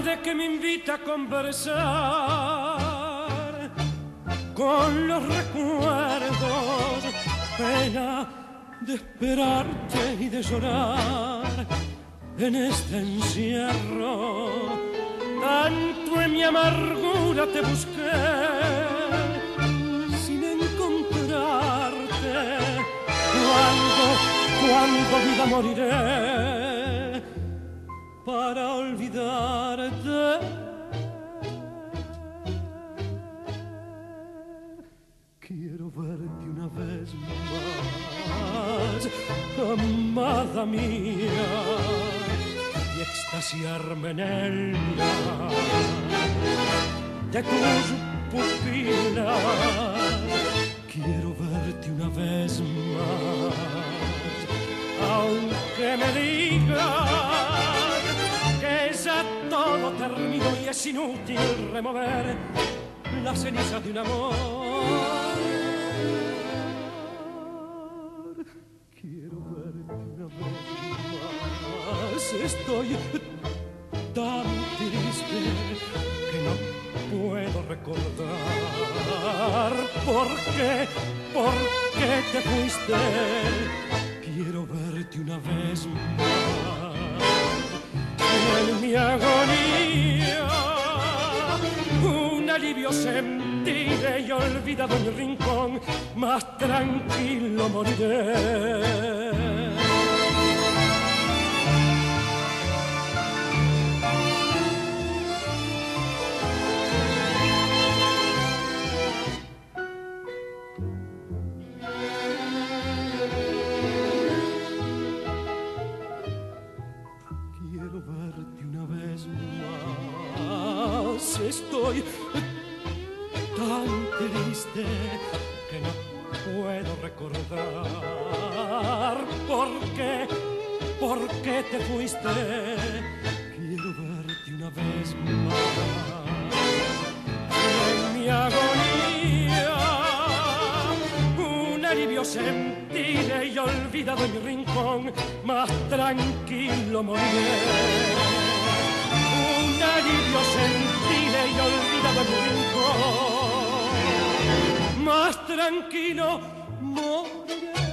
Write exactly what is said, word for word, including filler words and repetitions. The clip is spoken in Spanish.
tarde que me invita a conversar con los recuerdos, pena de esperarte y de llorar en este encierro. Tanto en mi amargura te busqué sin encontrarte. Cuando, cuando vida moriré para olvidarte. Quiero verte una vez más, amada mía, y extasiarme en el mirar de tus pupilas. Quiero verte una vez más, aunque me digas que ya todo terminó y es inútil remover la ceniza de un amor. Quiero verte una vez más, estoy tan triste que no puedo recordar por qué, por qué te fuiste. Quiero verte una vez más, en mi agonía un alivio sentiré y olvidado en mi rincón, más tranquilo moriré. Quiero verte una vez más, estoy tan triste que no puedo recordar por qué, por qué te fuiste. Quiero verte una vez más, en mi agonía un alivio sentiré y olvidado en mi rincón, más tranquilo moriré. Un alivio sentiré y olvidado en mi rincón, más tranquilo moriré.